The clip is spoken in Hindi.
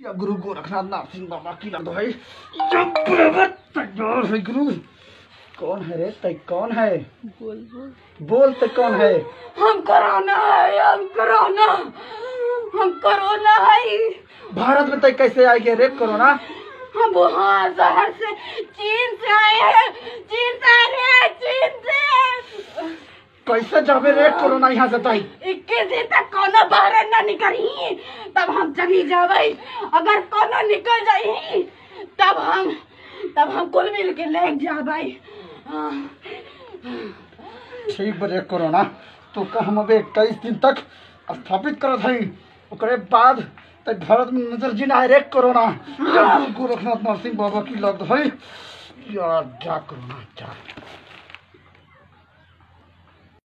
या गुरु गोरखनाथ नारसिंह बाबा की लग भाई जब बराबर तैयार है गुरु। कौन है रे तै कौन है? बोल बोल बोल तै कौन है? हम कोरोना है, हम कोरोना है। भारत में तै कैसे आई है रे कोरोना? हम वहाँ शहर से चीन से आए हैं, चीन से आ रहे हैं, चीन से। कैसे जावे रे कोरोना यहाँ से तै? 21 दिन तक कोनो बाहर न निकली तब हम चली जावे। अगर कोनो निकल जाई तब हम कुल मिल के ले जावे। ठीक बे रे कोरोना तो का हम अब 21 दिन तक स्थापित करत हई, ओकरे बाद तै भारत में नजर जिन आए रे कोरोना। या गुरु गोरखनाथ नरसिंह बाबा की लग हई। या जा कोरोना जा।